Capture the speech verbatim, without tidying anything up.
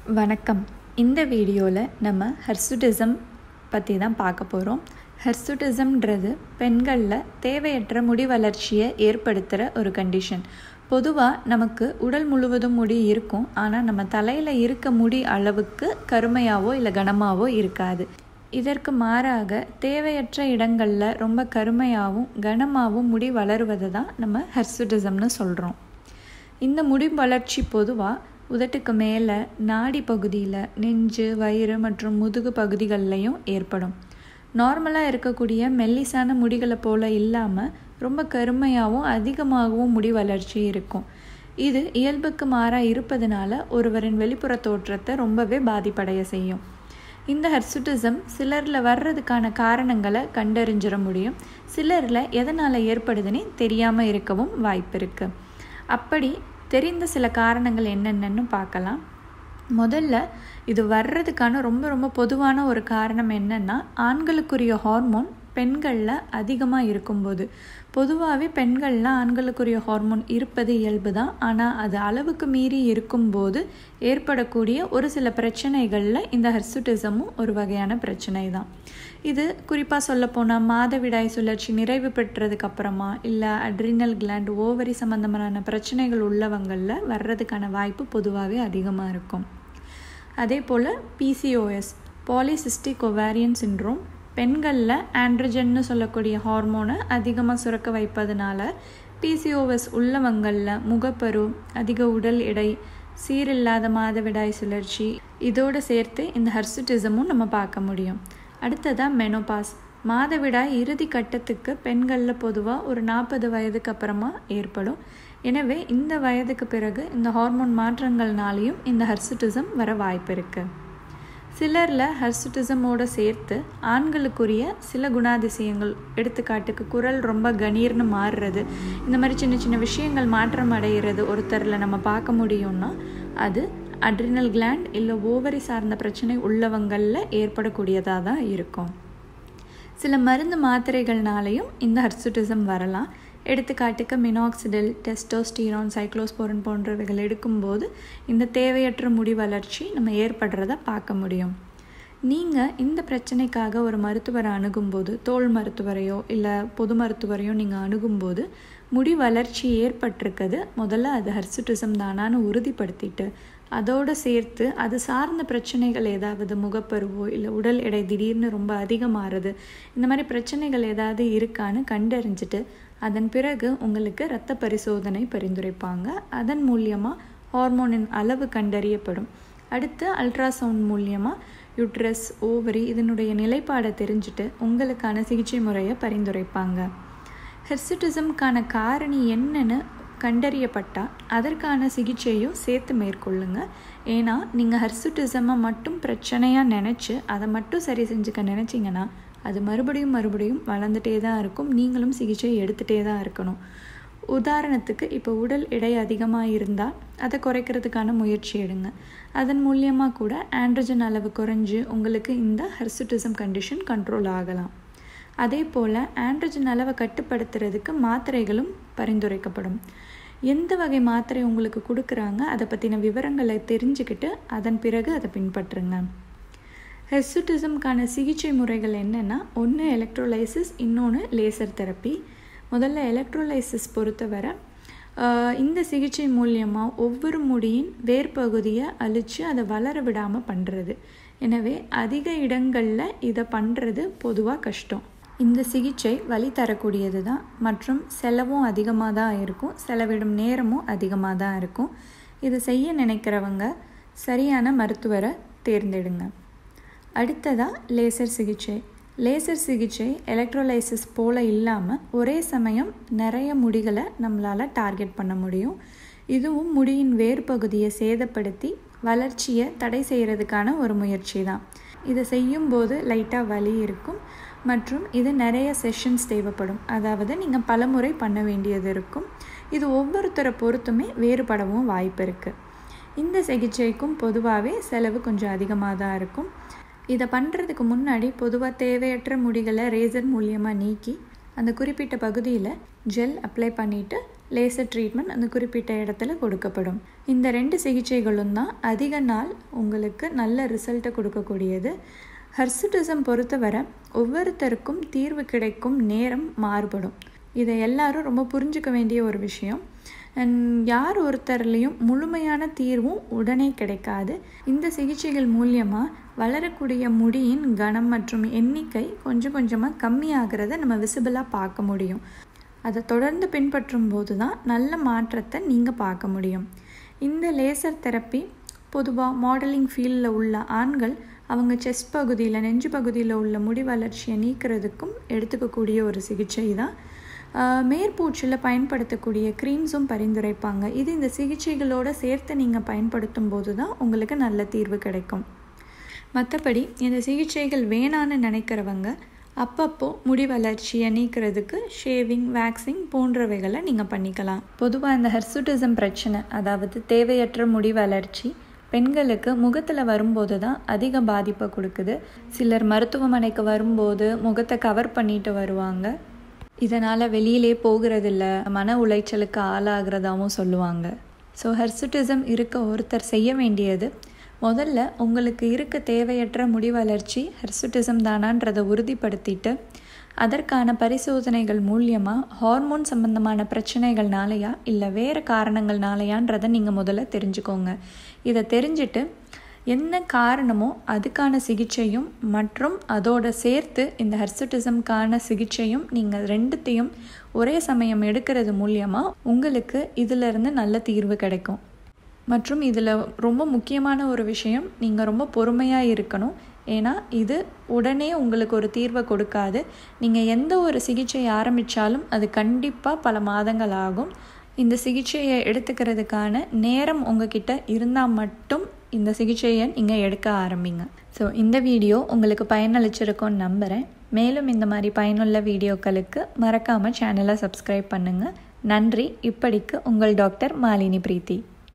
வணக்கம். இந்த வீடியோவில் நம்ம ஹிர்சுட்டிசம் பற்றி தான் பார்க்க போகிறோம். ஹிர்சுட்டிசம்ன்றது பெண்களில் தேவையற்ற முடி வளர்ச்சியை ஏற்படுத்துகிற ஒரு கண்டிஷன். பொதுவாக நமக்கு உடல் முழுவதும் முடி இருக்கும், ஆனால் நம்ம தலையில் இருக்க முடி அளவுக்கு கருமையாவோ இல்லை கனமாவோ இருக்காது. இதற்கு மாறாக தேவையற்ற இடங்களில் ரொம்ப கருமையாகவும் கனமாகவும் முடி வளருவதை தான் நம்ம ஹிர்சுட்டிசம்னு சொல்கிறோம். இந்த முடி வளர்ச்சி பொதுவாக உதட்டுக்கு மேலே, நாடி பகுதியில், நெஞ்சு, வயிறு மற்றும் முதுகு பகுதிகள்லையும் ஏற்படும். நார்மலாக இருக்கக்கூடிய மெல்லிசான முடிகளை போல் இல்லாமல் ரொம்ப கருமையாகவும் அதிகமாகவும் முடி வளர்ச்சி இருக்கும். இது இயல்புக்கு மாறாக இருப்பதனால ஒருவரின் வெளிப்புற தோற்றத்தை ரொம்பவே பாதிப்படைய செய்யும். இந்த ஹிர்சுட்டிசம் சிலரில் வர்றதுக்கான காரணங்களை கண்டறிஞ்சிட முடியும். சிலரில் எதனால் ஏற்படுதுன்னு தெரியாமல் இருக்கவும் வாய்ப்பு இருக்குது. அப்படி தெரிந்த சில காரணங்கள் என்னென்னு பார்க்கலாம். முதல்ல இது வர்றதுக்கான ரொம்ப ரொம்ப பொதுவான ஒரு காரணம் என்னென்னா, ஆண்களுக்குரிய ஹார்மோன் பெண்களில் அதிகமாக இருக்கும்போது. பொதுவாகவே பெண்களில் ஆண்களுக்குரிய ஹார்மோன் இருப்பது இயல்பு தான், ஆனால் அது அளவுக்கு மீறி இருக்கும்போது ஏற்படக்கூடிய ஒரு சில பிரச்சனைகளில் இந்த ஹிர்சுட்டிசமும் ஒரு வகையான பிரச்சனை தான். இது குறிப்பாக சொல்லப்போனால் மாதவிடாய் சுழற்சி நிறைவு பெற்றதுக்கு அப்புறமா இல்லை அட்ரினல் கிளாண்ட், ஓவரி சம்மந்தமான பிரச்சனைகள் உள்ளவங்களில் வர்றதுக்கான வாய்ப்பு பொதுவாகவே அதிகமாக இருக்கும். அதே போல் பிசிஓஎஸ், பாலிசிஸ்டிக் ஒவேரியன் சிண்ட்ரோம், பெண்களில் ஆண்ட்ரஜன்னு சொல்லக்கூடிய ஹார்மோனை அதிகமாக சுரக்க வைப்பதனால பிசிஓஎஸ் உள்ளவங்களில் முகப்பரு, அதிக உடல் எடை, சீரில்லாத மாதவிடாய் சுழற்சி, இதோடு சேர்த்து இந்த ஹிர்சுட்டிசமும் நம்ம பார்க்க முடியும். அடுத்ததாக மெனோபாஸ், மாதவிடாய் இறுதி கட்டத்துக்கு பெண்களில் பொதுவாக ஒரு நாற்பது வயதுக்கு அப்புறமா ஏற்படும். எனவே இந்த வயதுக்கு பிறகு இந்த ஹார்மோன் மாற்றங்கள்னாலையும் இந்த ஹிர்சுட்டிசம் வர வாய்ப்பு இருக்குது. சிலரில் ஹிர்சுட்டிசமோடு சேர்த்து ஆண்களுக்குரிய சில குணாதிசயங்கள், எடுத்துக்காட்டுக்கு குரல் ரொம்ப கணீர்னு மாறுறது, இந்த மாதிரி சின்ன சின்ன விஷயங்கள் மாற்றம் அடைகிறது ஒருத்தரில் நம்ம பார்க்க முடியும்னா அது அட்ரினல் கிளாண்ட் இல்லை ஓவரி சார்ந்த பிரச்சனை உள்ளவங்களில் ஏற்படக்கூடியதாக தான் இருக்கும். சில மருந்து மாத்திரைகள்னாலையும் இந்த ஹிர்சுட்டிசம் வரலாம். எடுத்துக்காட்டுக்கு மினாக்சிடில், டெஸ்டோஸ்டிரான், சைக்ளோஸ்போரின் போன்றவைகள் எடுக்கும்போது இந்த தேவையற்ற முடி வளர்ச்சி நம்ம ஏற்படுறத பார்க்க முடியும். நீங்கள் இந்த பிரச்சனைக்காக ஒரு மருத்துவரை அணுகும்போது, தோல் மருத்துவரையோ இல்லை பொது மருத்துவரையோ நீங்கள் அணுகும்போது முடி வளர்ச்சி ஏற்பட்டிருக்குது, முதல்ல அது ஹிர்சுட்டிசம் தானான்னு உறுதிப்படுத்திட்டு அதோடு சேர்த்து அது சார்ந்த பிரச்சனைகள் ஏதாவது, முகப்பருவோ இல்லை உடல் எடை திடீர்னு ரொம்ப அதிகமாகிறது, இந்த மாதிரி பிரச்சனைகள் ஏதாவது இருக்கான்னு கண்டறிஞ்சிட்டு அதன் பிறகு உங்களுக்கு இரத்த பரிசோதனை பரிந்துரைப்பாங்க. அதன் மூலியமாக ஹார்மோனின் அளவு கண்டறியப்படும். அடுத்து அல்ட்ராசவுண்ட் மூலியமாக யூட்ரஸ், ஓவரி இதனுடைய நிலைப்பாடை தெரிஞ்சுட்டு உங்களுக்கான சிகிச்சை முறையை பரிந்துரைப்பாங்க. ஹிர்சுட்டிசம்கான காரணி என்னன்னு கண்டறியப்பட்டால் அதற்கான சிகிச்சையும் சேர்த்து மேற்கொள்ளுங்க. ஏன்னா நீங்கள் ஹிர்சுட்டிசமை மட்டும் பிரச்சனையாக நினச்சி அதை மட்டும் சரி செஞ்சுக்க நினச்சிங்கன்னா அது மறுபடியும் மறுபடியும் வளர்ந்துட்டே தான் இருக்கும். நீங்களும் சிகிச்சை எடுத்துகிட்டே தான் இருக்கணும். உதாரணத்துக்கு இப்போ உடல் எடை அதிகமாக இருந்தால் அதை குறைக்கிறதுக்கான முயற்சி எடுங்க. அதன் மூலியமாக கூட ஆண்ட்ரஜன் அளவு குறைஞ்சு உங்களுக்கு இந்த ஹிர்சுட்டிசம் கண்டிஷன் கண்ட்ரோல் ஆகலாம். அதே போல் ஆண்ட்ரஜன் அளவை கட்டுப்படுத்துறதுக்கு மாத்திரைகளும் பரிந்துரைக்கப்படும். எந்த வகை மாத்திரை உங்களுக்கு கொடுக்குறாங்க அதை பற்றின விவரங்களை தெரிஞ்சுக்கிட்டு அதன் பிறகு அதை பின்பற்றுங்க. ஹிர்சுட்டிசம்கான சிகிச்சை முறைகள் என்னென்னா, ஒன்று எலக்ட்ரோலைசிஸ், இன்னொன்று லேசர் தெரப்பி. முதல்ல எலக்ட்ரோலைசிஸ் பொறுத்தவரை இந்த சிகிச்சை மூலியமாக ஒவ்வொரு முடியின் வேர்பகுதியை அழித்து அதை வளர விடாமல் பண்ணுறது. எனவே அதிக இடங்களில் இதை பண்ணுறது பொதுவாக கஷ்டம். இந்த சிகிச்சை வலி தரக்கூடியது தான் மற்றும் செலவும் அதிகமாக தான் இருக்கும், செலவிடும் நேரமும் அதிகமாக தான் இருக்கும். இதை செய்ய நினைக்கிறவங்க சரியான மருத்துவரை தேர்ந்தெடுங்க. அடுத்ததாக லேசர் சிகிச்சை. லேசர் சிகிச்சை எலக்ட்ரோலைசிஸ் போல் இல்லாமல் ஒரே சமயம் நிறைய முடிகளை நம்மளால் டார்கெட் பண்ண முடியும். இதுவும் முடியின் வேர்பகுதியை சேதப்படுத்தி வளர்ச்சியை தடை செய்கிறதுக்கான ஒரு முயற்சி தான். இதை செய்யும்போது லைட்டாக வலி இருக்கும் மற்றும் இது நிறைய செஷன்ஸ் தேவைப்படும். அதாவது நீங்கள் பல முறை பண்ண வேண்டியது இருக்கும். இது ஒவ்வொருத்தரை பொறுத்துமே வேறுபடவும் வாய்ப்பு இருக்குது. இந்த சிகிச்சைக்கும் பொதுவாகவே செலவு கொஞ்சம் அதிகமாக தான் இருக்கும். இதை பண்ணுறதுக்கு முன்னாடி பொதுவாக தேவையற்ற முடிகளை ரேசர் மூலியமாக நீக்கி அந்த குறிப்பிட்ட பகுதியில் ஜெல் அப்ளை பண்ணிவிட்டு லேசர் ட்ரீட்மெண்ட் அந்த குறிப்பிட்ட இடத்துல கொடுக்கப்படும். இந்த ரெண்டு சிகிச்சைகளும் தான் அதிக நாள் உங்களுக்கு நல்ல ரிசல்ட்டை கொடுக்கக்கூடியது. ஹிர்சுட்டிசம் பொறுத்தவரை ஒவ்வொருத்தருக்கும் தீர்வு கிடைக்கும் நேரம் மாறுபடும். இதை எல்லாரும் ரொம்ப புரிஞ்சுக்க வேண்டிய ஒரு விஷயம். அண்ட் யார் ஒருத்தர்லேயும் முழுமையான தீர்வும் உடனே கிடைக்காது. இந்த சிகிச்சைகள் மூலியமாக வளரக்கூடிய முடியின் கனம் மற்றும் எண்ணிக்கை கொஞ்சம் கொஞ்சமாக கம்மியாகிறத நம்ம விசிபிளாக பார்க்க முடியும். அதை தொடர்ந்து பின்பற்றும் போது தான் நல்ல மாற்றத்தை நீங்கள் பார்க்க முடியும். இந்த லேசர் தெரப்பி பொதுவாக மாடலிங் ஃபீல்டில் உள்ள ஆண்கள் அவங்க செஸ்ட் பகுதியில் நெஞ்சு பகுதியில் உள்ள முடி வளர்ச்சியை நீக்கிறதுக்கும் எடுத்துக்கக்கூடிய ஒரு சிகிச்சை தான். மேற்பூச்சில் பயன்படுத்தக்கூடிய க்ரீம்ஸும் பரிந்துரைப்பாங்க. இது இந்த சிகிச்சைகளோடு சேர்த்து நீங்கள் பயன்படுத்தும் போது தான் உங்களுக்கு நல்ல தீர்வு கிடைக்கும். மற்றபடி இந்த சிகிச்சைகள் வேணான்னு நினைக்கிறவங்க அப்பப்போ முடி வளர்ச்சியை நீக்கிறதுக்கு ஷேவிங், வேக்சிங் போன்றவைகளை நீங்கள் பண்ணிக்கலாம். பொதுவாக இந்த ஹிர்சுட்டிசம் பிரச்சனை, அதாவது தேவையற்ற முடி வளர்ச்சி பெண்களுக்கு முகத்தில் வரும்போது தான் அதிக பாதிப்பை கொடுக்குது. சிலர் மருத்துவமனைக்கு வரும்போது முகத்தை கவர் பண்ணிட்டு வருவாங்க. இதனால் வெளியிலே போகிறதில்ல, மன உளைச்சலுக்கு ஆளாகிறதாகவும் சொல்லுவாங்க. ஸோ ஹிர்சுட்டிசம் இருக்க ஒருத்தர் செய்ய வேண்டியது, முதல்ல உங்களுக்கு இருக்க தேவையற்ற முடி வளர்ச்சி ஹிர்சுட்டிசம் தானான்றதை உறுதிப்படுத்திட்டு அதற்கான பரிசோதனைகள் மூலியமாக ஹார்மோன் சம்பந்தமான பிரச்சனைகள்னாலையா இல்லை வேறு காரணங்கள்னாலையான்றதை நீங்கள் முதல்ல தெரிஞ்சுக்கோங்க. இதை தெரிஞ்சுட்டு என்ன காரணமோ அதுக்கான சிகிச்சையும் மற்றும் அதோடு சேர்த்து இந்த ஹிர்சுட்டிசம்கான சிகிச்சையும் நீங்கள் ரெண்டுத்தையும் ஒரே சமயம் எடுக்கிறது மூலியமாக உங்களுக்கு இதிலிருந்து நல்ல தீர்வு கிடைக்கும். மற்றும் இதில் ரொம்ப முக்கியமான ஒரு விஷயம், நீங்கள் ரொம்ப பொறுமையாக இருக்கணும். ஏன்னா இது உடனே உங்களுக்கு ஒரு தீர்வை கொடுக்காது. நீங்கள் எந்த ஒரு சிகிச்சை ஆரம்பித்தாலும் அது கண்டிப்பாக பல மாதங்கள் ஆகும். இந்த சிகிச்சையை எடுத்துக்கிறதுக்கான நேரம் உங்ககிட்ட இருந்தால் மட்டும் இந்த சிகிச்சையை நீங்கள் எடுக்க ஆரம்பிங்க. ஸோ இந்த வீடியோ உங்களுக்கு பயனளிச்சிருக்கோன்னு நம்புகிறேன். மேலும் இந்த மாதிரி பயனுள்ள வீடியோக்களுக்கு மறக்காமல் சேனலை சப்ஸ்கிரைப் பண்ணுங்கள். நன்றி. இப்படிக்கு உங்கள் டாக்டர் மாலினி பிரீத்தி.